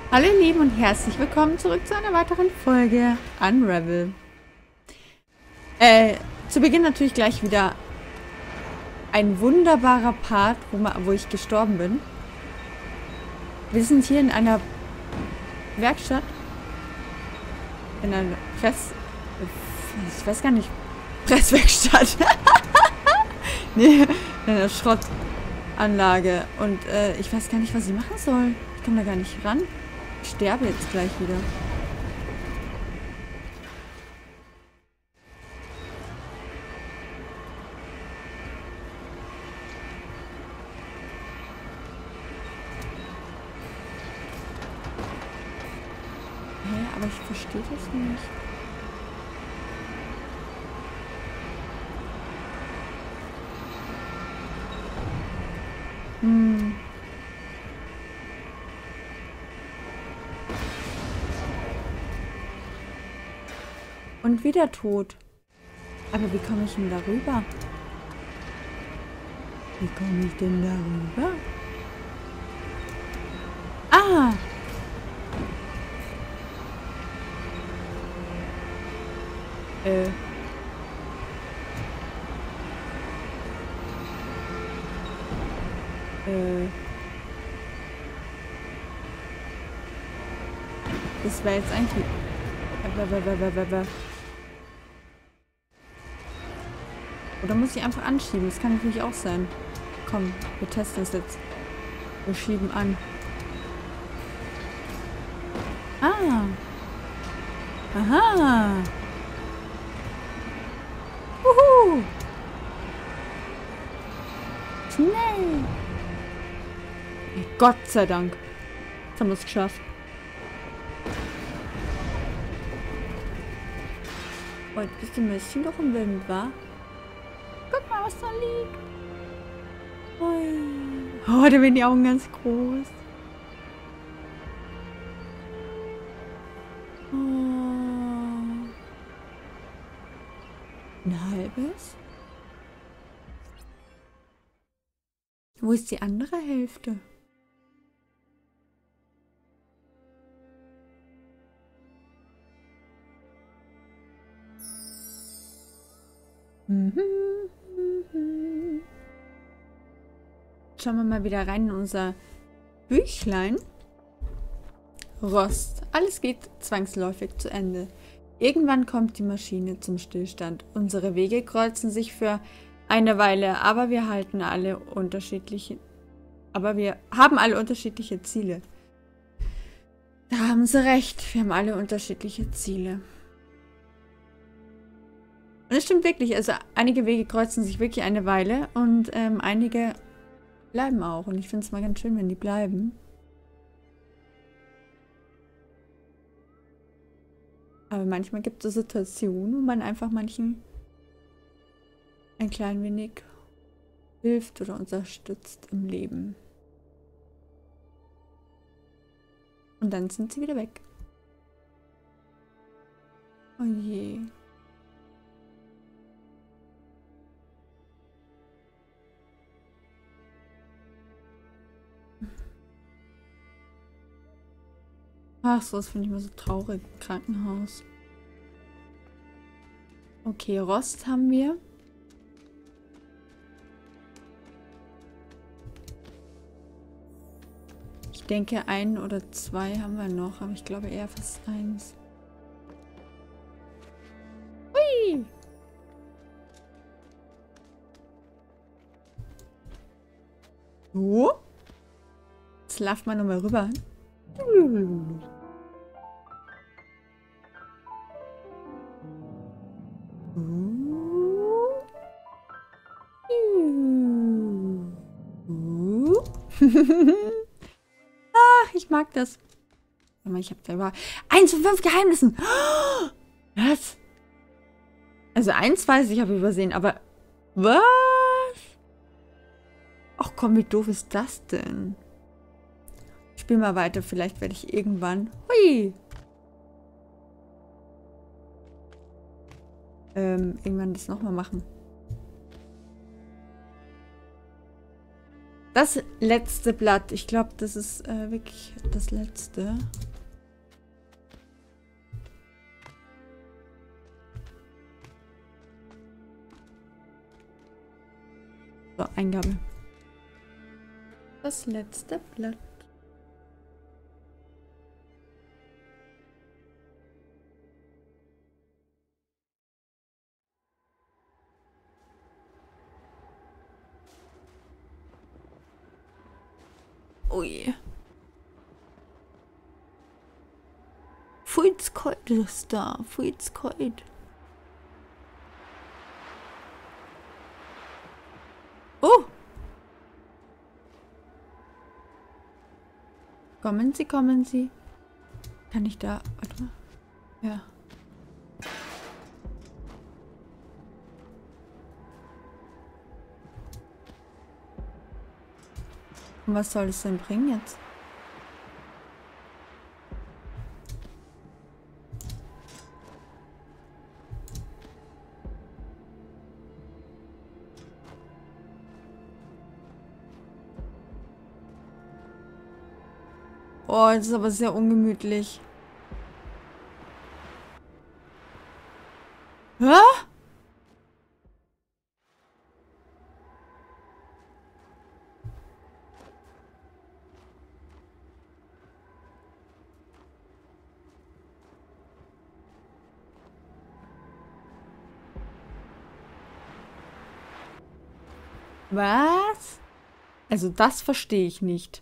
Hallo ihr Lieben und herzlich willkommen zurück zu einer weiteren Folge Unravel. Zu Beginn natürlich gleich wieder ein wunderbarer Part, wo ich gestorben bin. Wir sind hier in einer Werkstatt. In einer ich weiß gar nicht. Presswerkstatt. Nee, in einer Schrottanlage. Und ich weiß gar nicht, was ich machen soll. Ich komme da gar nicht ran. Ich sterbe jetzt gleich wieder. Hä, aber ich verstehe das nicht. Und wieder tot. Aber wie komme ich denn darüber? Wie komme ich denn darüber? Ah! Das wäre jetzt eigentlich... Oder muss ich einfach anschieben? Das kann natürlich auch sein. Komm, wir testen es jetzt. Wir schieben an. Ah. Aha. Wuhu. Schnell. Gott sei Dank. Jetzt haben wir es geschafft. Oh, jetzt bist du ein bisschen doch im Wind, wa? Guck mal, was da liegt. Oh, da werden die Augen ganz groß. Oh. Ein halbes? Wo ist die andere Hälfte? Schauen wir mal wieder rein in unser Büchlein. Rost. Alles geht zwangsläufig zu Ende. Irgendwann kommt die Maschine zum Stillstand. Unsere Wege kreuzen sich für eine Weile, aber wir haben alle unterschiedliche Ziele. Da haben sie recht. Wir haben alle unterschiedliche Ziele. Und es stimmt wirklich. Also einige Wege kreuzen sich wirklich eine Weile und einige bleiben auch. Und ich finde es mal ganz schön, wenn die bleiben. Aber manchmal gibt es Situationen, wo man einfach manchen ein klein wenig hilft oder unterstützt im Leben. Und dann sind sie wieder weg. Oh je. Ach, so, das finde ich immer so traurig. Krankenhaus. Okay, Rost haben wir. Ich denke, 1 oder 2 haben wir noch, aber ich glaube eher fast 1. Hui! So. Jetzt laufen wir nochmal rüber. Ach, ich mag das. Ich habe da über 1 von 5 Geheimnissen. Was? Also 1 weiß ich, habe ich übersehen, aber was? Ach komm, wie doof ist das denn? Ich spiele mal weiter, vielleicht werde ich irgendwann... Hui! Irgendwann das nochmal machen. Das letzte Blatt. Ich glaube, das ist wirklich das letzte. So, Eingabe. Das letzte Blatt. Oh je. Fuits kalt ist da. Fuits kalt. Oh! Kommen Sie, kommen Sie. Kann ich da... Warte mal. Ja. Und was soll es denn bringen jetzt? Oh, das ist aber sehr ungemütlich. Hä? Was? Also das verstehe ich nicht.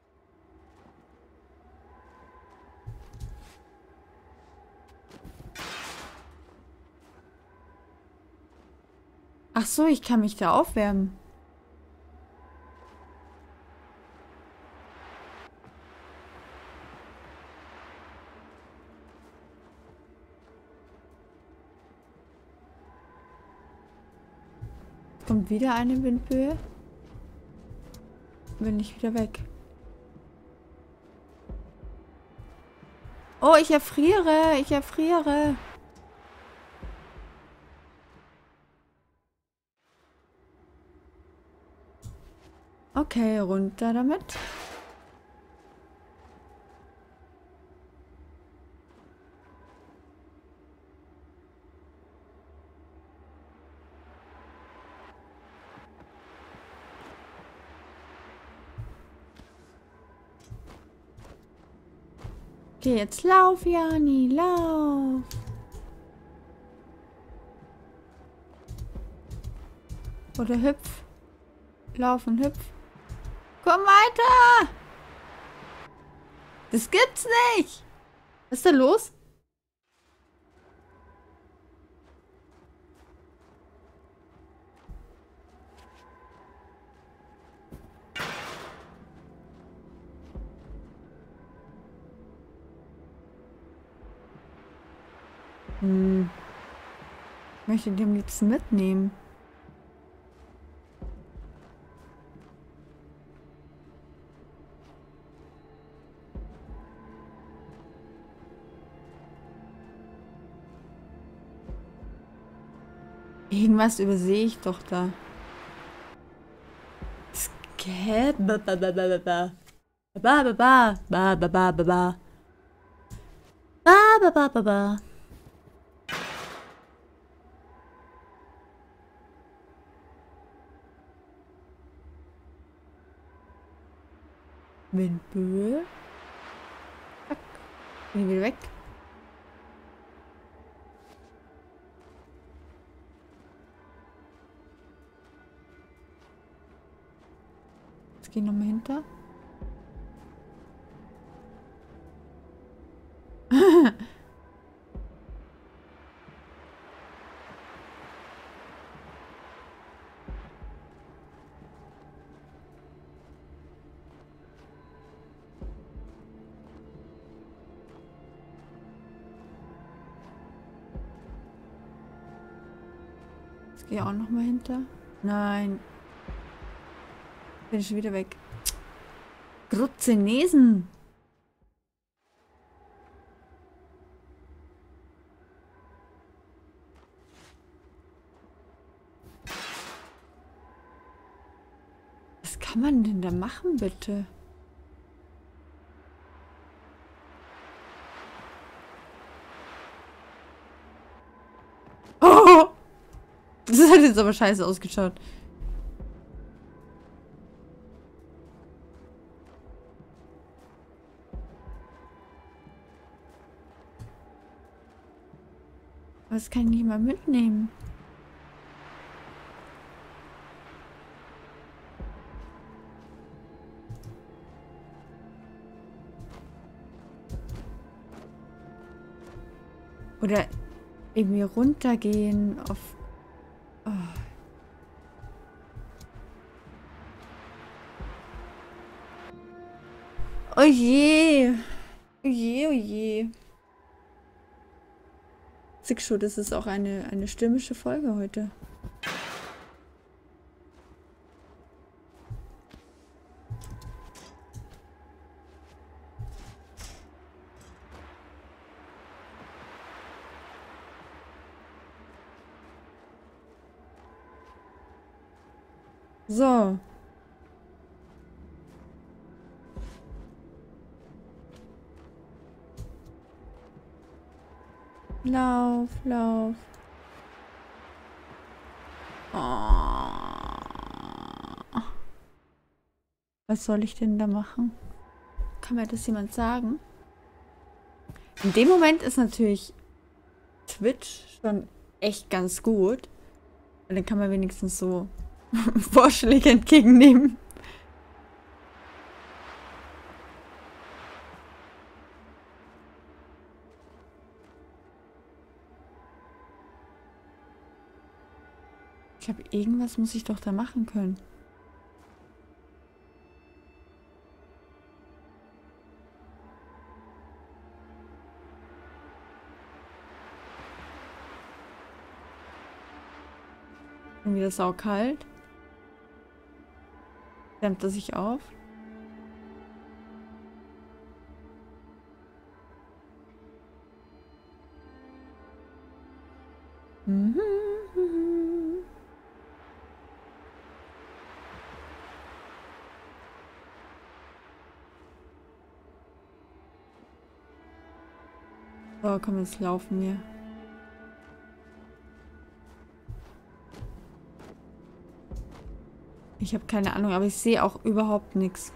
Ach so, ich kann mich da aufwärmen. Kommt wieder eine Windböe. Bin ich wieder weg. Oh, ich erfriere. Ich erfriere. Okay, runter damit. Okay, jetzt lauf, Jani, lauf. Oder hüpf. Lauf und hüpf. Komm weiter! Das gibt's nicht! Was ist da los? Ich möchte die am liebsten mitnehmen. Irgendwas übersehe ich doch da. Scat. Ba ba ba ba ba. Ba ba ba ba ba ba ba ba. Ba ba ba ba ba. Windböe. Zack. Bin ich wieder weg. Jetzt geh ich nochmal hinter. Jetzt gehe ich auch nochmal hinter. Nein. Bin ich schon wieder weg. Grutzenesen. kann man denn da machen, bitte? Oh! Das hat jetzt aber scheiße ausgeschaut. Was kann ich nicht mal mitnehmen? Oder irgendwie runtergehen auf... Oh. Oh je. Oh je, oh je. Sickschuh, das ist auch eine stürmische Folge heute. So. Lauf, lauf. Oh. Was soll ich denn da machen? Kann mir das jemand sagen? In dem Moment ist natürlich Twitch schon echt ganz gut. Weil dann kann man wenigstens so Vorschläge entgegennehmen. Ich glaube, irgendwas muss ich doch da machen können. Schon wieder saukalt. Wärmt er sich auf? Mhm. So, komm, jetzt laufen wir. Ich habe keine Ahnung, aber ich sehe auch überhaupt nichts.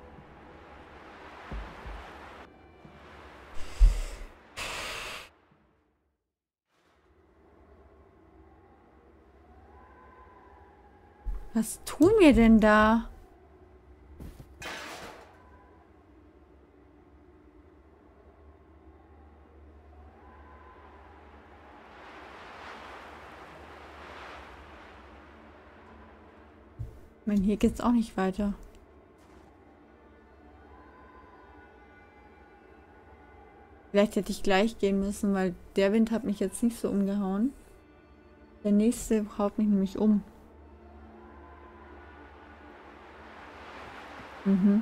Was tun wir denn da? Ich meine, hier geht's auch nicht weiter. Vielleicht hätte ich gleich gehen müssen, weil der Wind hat mich jetzt nicht so umgehauen. Der nächste haut mich nämlich um. Mhm.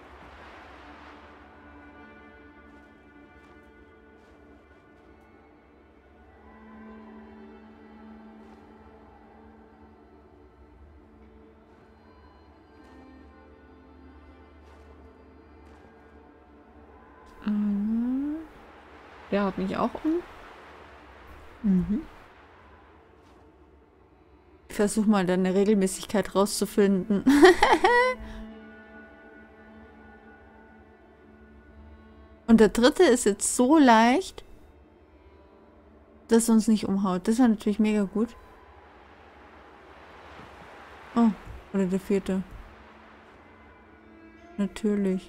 Der haut mich auch um. Mhm. Ich versuche mal dann eine Regelmäßigkeit rauszufinden. Und der dritte ist jetzt so leicht, dass er uns nicht umhaut. Das war natürlich mega gut. Oh, oder der vierte. Natürlich.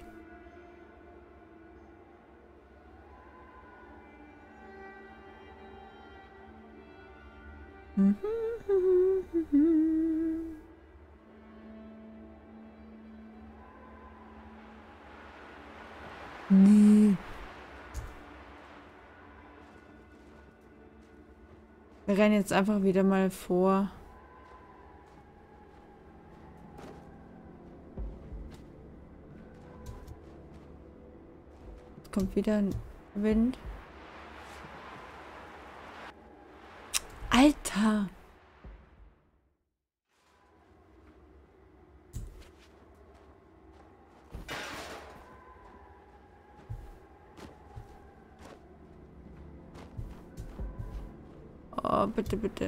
Mhm. Nee. Wir rennen jetzt einfach wieder mal vor. Es kommt wieder ein Wind. Alter! Oh, bitte, bitte.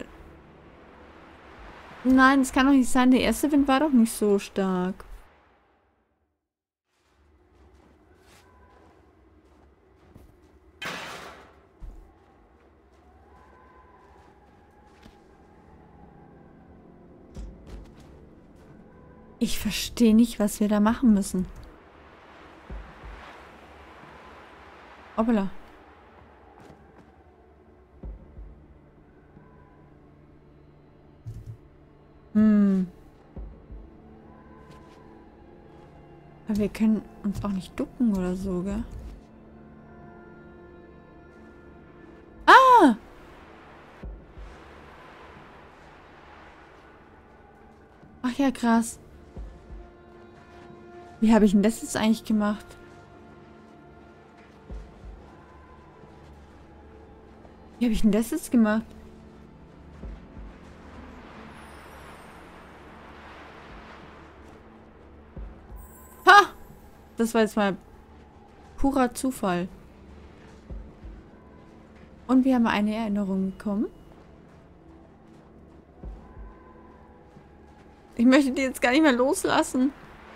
Nein, das kann doch nicht sein. Der erste Wind war doch nicht so stark. Ich verstehe nicht, was wir da machen müssen. Hoppala. Aber wir können uns auch nicht ducken oder so, gell? Ah! Ach ja, krass. Wie habe ich denn das jetzt eigentlich gemacht? Wie habe ich denn das jetzt gemacht? Ha! Das war jetzt mal purer Zufall. Und wir haben eine Erinnerung bekommen. Ich möchte die jetzt gar nicht mehr loslassen.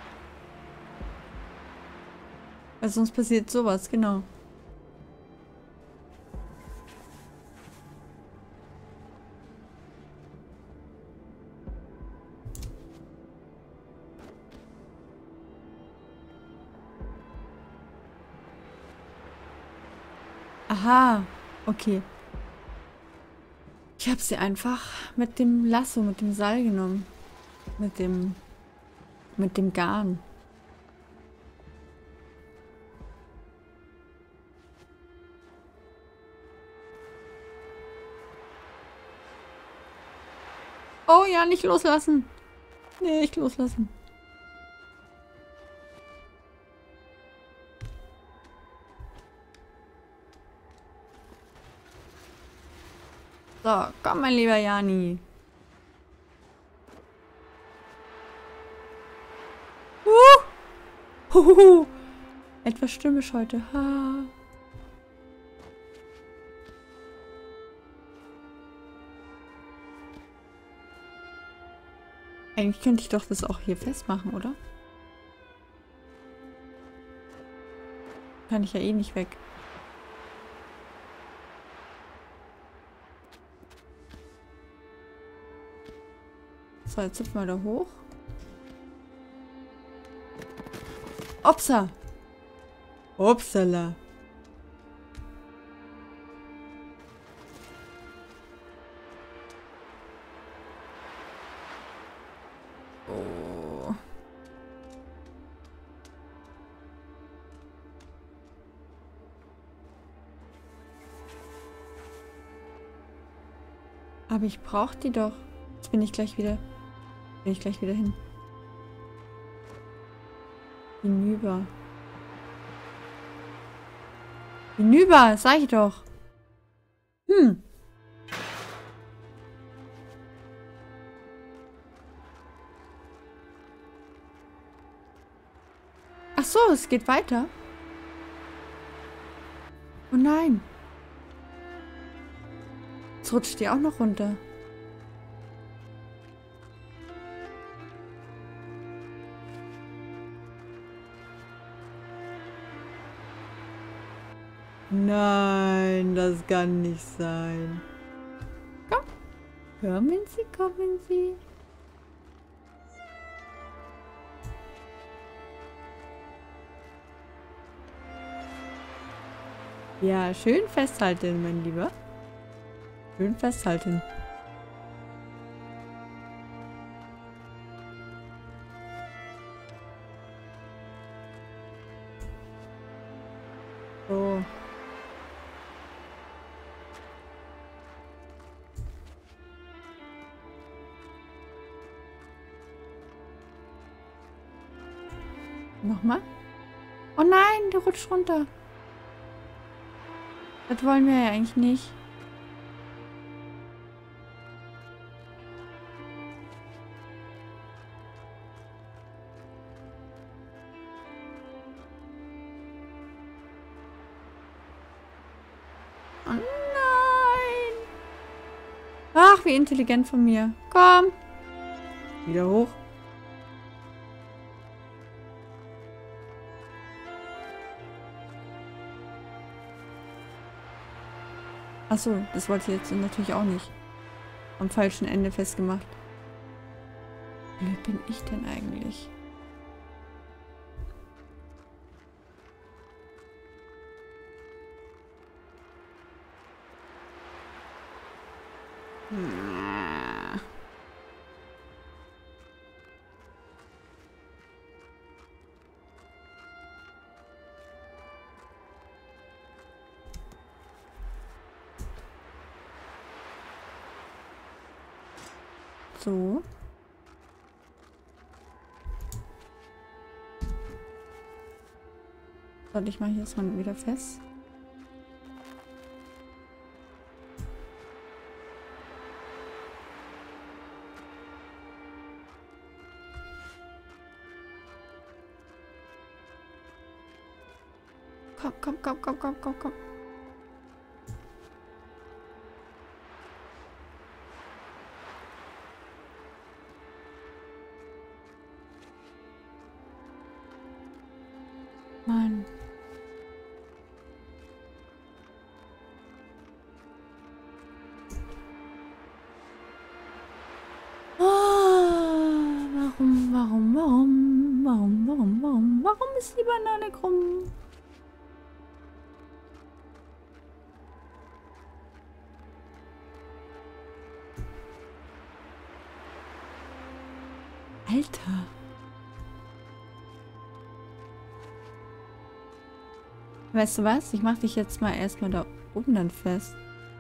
Weil sonst passiert sowas, genau. Aha, okay. Ich habe sie einfach mit dem Lasso, mit dem Seil genommen. Mit dem Garn. Oh ja, nicht loslassen. Nee, nicht loslassen. So, komm, mein lieber Jani. Huhuhu. Etwas stürmisch heute. Ha. Eigentlich könnte ich doch das auch hier festmachen, oder? Kann ich ja eh nicht weg. So, jetzt hüpfen wir da hoch. Upsa! Upsala! Oh. Aber ich brauche die doch. Jetzt bin ich gleich wieder. Bin ich gleich wieder hin. Hinüber. Hinüber, sag ich doch. Hm. Ach so, es geht weiter. Oh nein. Jetzt rutscht die auch noch runter. Nein, das kann nicht sein. Komm. Kommen Sie, kommen Sie. Ja, schön festhalten, mein Lieber. Schön festhalten. So. Nochmal. Oh nein, der rutscht runter. Das wollen wir ja eigentlich nicht. Oh nein. Ach, wie intelligent von mir. Komm. Wieder hoch. Achso, das wollte ich jetzt natürlich auch nicht. Am falschen Ende festgemacht. Wie blöd bin ich denn eigentlich? So. Warte, ich mache jetzt mal wieder fest. Komm, komm, komm, komm, komm, komm, komm. Mann. Warum ist die Banane krumm? Alter. Weißt du was? Ich mach dich jetzt mal erstmal da oben dann fest.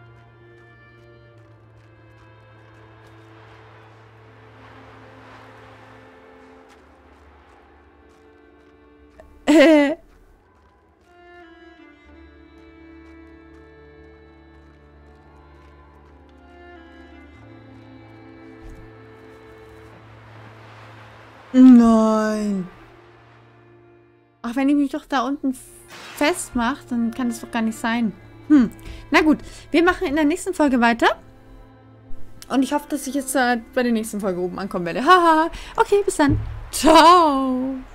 Nein. Ach, wenn ich mich doch da unten festmache, dann kann das doch gar nicht sein. Na gut, wir machen in der nächsten Folge weiter. Und ich hoffe, dass ich jetzt bei der nächsten Folge oben ankommen werde. Haha. Okay, bis dann. Ciao.